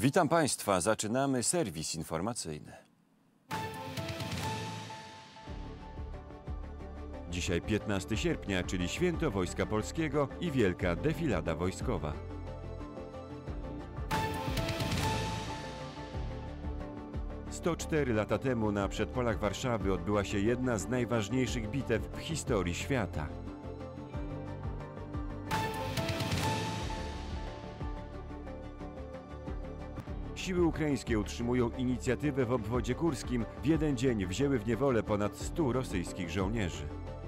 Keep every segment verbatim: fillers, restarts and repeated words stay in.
Witam Państwa. Zaczynamy serwis informacyjny. Dzisiaj piętnastego sierpnia, czyli Święto Wojska Polskiego i wielka defilada wojskowa. sto cztery lata temu na przedpolach Warszawy odbyła się jedna z najważniejszych bitew w historii świata. Siły ukraińskie utrzymują inicjatywę w obwodzie kurskim. W jeden dzień wzięły w niewolę ponad stu rosyjskich żołnierzy.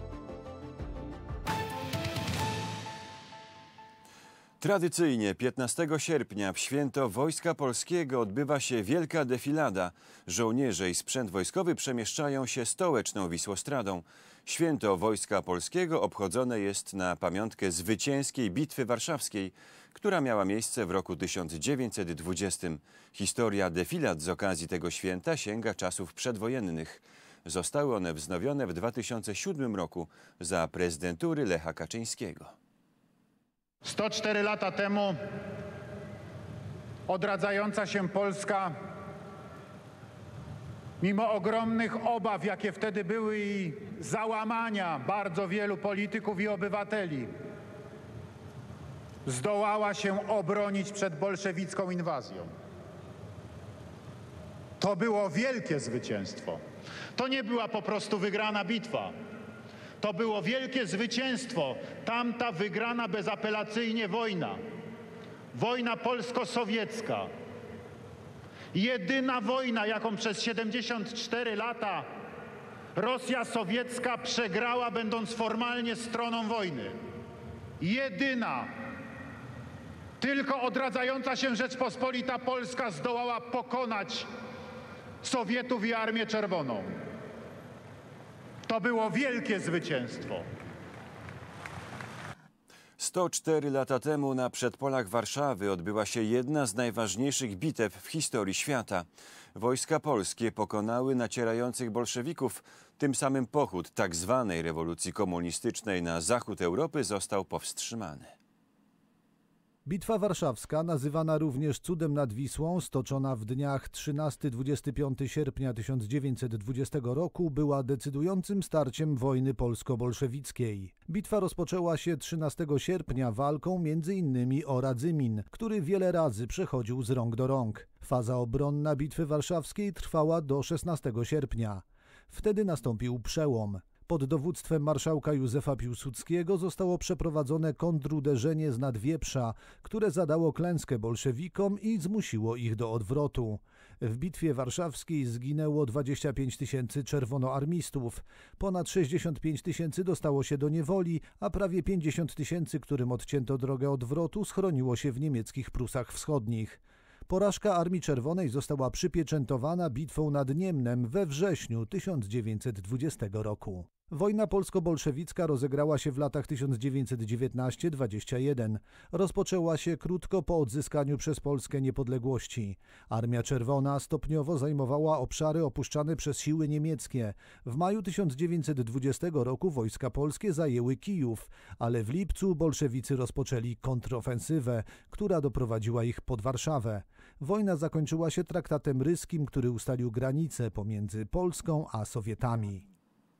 Tradycyjnie piętnastego sierpnia w Święto Wojska Polskiego odbywa się wielka defilada. Żołnierze i sprzęt wojskowy przemieszczają się stołeczną Wisłostradą. Święto Wojska Polskiego obchodzone jest na pamiątkę zwycięskiej Bitwy Warszawskiej, która miała miejsce w roku tysiąc dziewięćset dwudziestym. Historia defilad z okazji tego święta sięga czasów przedwojennych. Zostały one wznowione w dwa tysiące siódmym roku za prezydentury Lecha Kaczyńskiego. sto cztery lata temu odradzająca się Polska, mimo ogromnych obaw, jakie wtedy były, i załamania bardzo wielu polityków i obywateli, zdołała się obronić przed bolszewicką inwazją. To było wielkie zwycięstwo. To nie była po prostu wygrana bitwa. To było wielkie zwycięstwo. Tamta wygrana bezapelacyjnie wojna. Wojna polsko-sowiecka. Jedyna wojna, jaką przez siedemdziesiąt cztery lata Rosja sowiecka przegrała, będąc formalnie stroną wojny. Jedyna. Tylko odradzająca się Rzeczpospolita Polska zdołała pokonać Sowietów i Armię Czerwoną. To było wielkie zwycięstwo. sto cztery lata temu na przedpolach Warszawy odbyła się jedna z najważniejszych bitew w historii świata. Wojska polskie pokonały nacierających bolszewików. Tym samym pochód tak zwanej rewolucji komunistycznej na zachód Europy został powstrzymany. Bitwa Warszawska, nazywana również Cudem nad Wisłą, stoczona w dniach trzynastego do dwudziestego piątego sierpnia tysiąc dziewięćset dwudziestego roku, była decydującym starciem wojny polsko-bolszewickiej. Bitwa rozpoczęła się trzynastego sierpnia walką między innymi o Radzymin, który wiele razy przechodził z rąk do rąk. Faza obronna Bitwy Warszawskiej trwała do szesnastego sierpnia. Wtedy nastąpił przełom. Pod dowództwem marszałka Józefa Piłsudskiego zostało przeprowadzone kontruderzenie z Nadwieprza, które zadało klęskę bolszewikom i zmusiło ich do odwrotu. W Bitwie Warszawskiej zginęło dwadzieścia pięć tysięcy czerwonoarmistów, ponad sześćdziesiąt pięć tysięcy dostało się do niewoli, a prawie pięćdziesiąt tysięcy, którym odcięto drogę odwrotu, schroniło się w niemieckich Prusach Wschodnich. Porażka Armii Czerwonej została przypieczętowana bitwą nad Niemnem we wrześniu tysiąc dziewięćset dwudziestego roku. Wojna polsko-bolszewicka rozegrała się w latach tysiąc dziewięćset dziewiętnasty do dwudziestego pierwszego. Rozpoczęła się krótko po odzyskaniu przez Polskę niepodległości. Armia Czerwona stopniowo zajmowała obszary opuszczane przez siły niemieckie. W maju tysiąc dziewięćset dwudziestego roku wojska polskie zajęły Kijów, ale w lipcu bolszewicy rozpoczęli kontrofensywę, która doprowadziła ich pod Warszawę. Wojna zakończyła się traktatem ryskim, który ustalił granice pomiędzy Polską a Sowietami.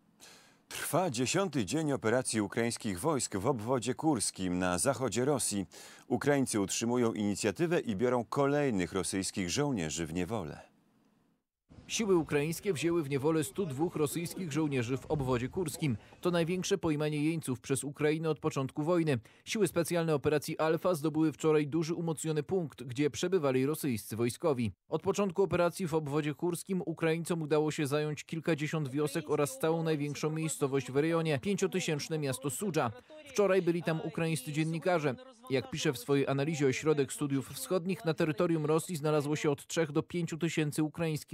Trwa dziesiąty dzień operacji ukraińskich wojsk w obwodzie kurskim na zachodzie Rosji. Ukraińcy utrzymują inicjatywę i biorą kolejnych rosyjskich żołnierzy w niewolę. Siły ukraińskie wzięły w niewolę stu dwóch rosyjskich żołnierzy w obwodzie kurskim. To największe pojmanie jeńców przez Ukrainę od początku wojny. Siły specjalne operacji Alfa zdobyły wczoraj duży umocniony punkt, gdzie przebywali rosyjscy wojskowi. Od początku operacji w obwodzie kurskim Ukraińcom udało się zająć kilkadziesiąt wiosek oraz całą największą miejscowość w rejonie, pięciotysięczne miasto Sudża. Wczoraj byli tam ukraińscy dziennikarze. Jak pisze w swojej analizie Ośrodek Studiów Wschodnich, na terytorium Rosji znalazło się od trzech do pięciu tysięcy ukraińskich żołnierzy,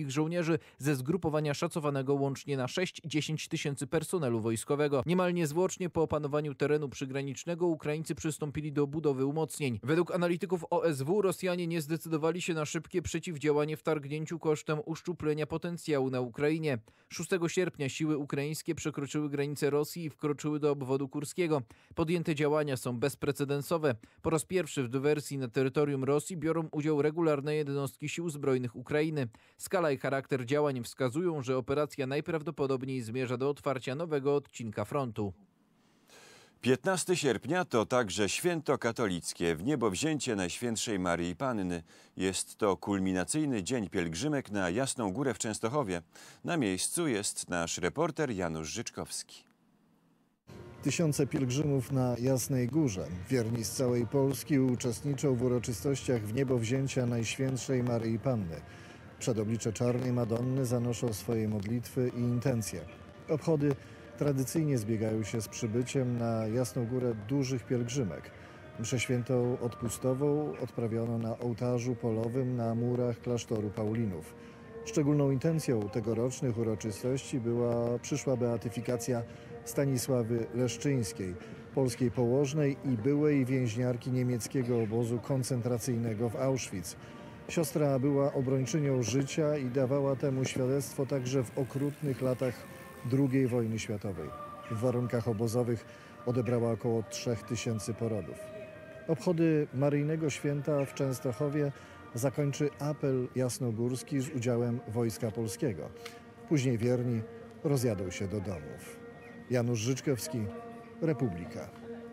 żołnierzy ze zgrupowania szacowanego łącznie na sześć do dziesięciu tysięcy personelu wojskowego. Niemal niezwłocznie po opanowaniu terenu przygranicznego Ukraińcy przystąpili do budowy umocnień. Według analityków O S W Rosjanie nie zdecydowali się na szybkie przeciwdziałanie wtargnięciu kosztem uszczuplenia potencjału na Ukrainie. szóstego sierpnia siły ukraińskie przekroczyły granicę Rosji i wkroczyły do obwodu kurskiego. Podjęte działania są bezprecedensowe. Po raz pierwszy w dywersji na terytorium Rosji biorą udział regularne jednostki sił zbrojnych Ukrainy. Skala i charakter działań wskazują, że operacja najprawdopodobniej zmierza do otwarcia nowego odcinka frontu. piętnastego sierpnia to także święto katolickie, wniebowzięcie Najświętszej Maryi Panny. Jest to kulminacyjny dzień pielgrzymek na Jasną Górę w Częstochowie. Na miejscu jest nasz reporter Janusz Życzkowski. Tysiące pielgrzymów na Jasnej Górze. Wierni z całej Polski uczestniczą w uroczystościach wniebowzięcia Najświętszej Maryi Panny. Przed oblicze Czarnej Madonny zanoszą swoje modlitwy i intencje. Obchody tradycyjnie zbiegają się z przybyciem na Jasną Górę dużych pielgrzymek. Mszę świętą odpustową odprawiono na ołtarzu polowym na murach klasztoru Paulinów. Szczególną intencją tegorocznych uroczystości była przyszła beatyfikacja Stanisławy Leszczyńskiej, polskiej położnej i byłej więźniarki niemieckiego obozu koncentracyjnego w Auschwitz. Siostra była obrończynią życia i dawała temu świadectwo także w okrutnych latach drugiej wojny światowej. W warunkach obozowych odebrała około trzech tysięcy porodów. Obchody Maryjnego Święta w Częstochowie zakończy apel jasnogórski z udziałem Wojska Polskiego. Później wierni rozjadą się do domów. Janusz Życzkowski, Republika.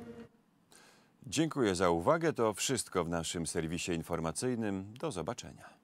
Dziękuję za uwagę. To wszystko w naszym serwisie informacyjnym. Do zobaczenia.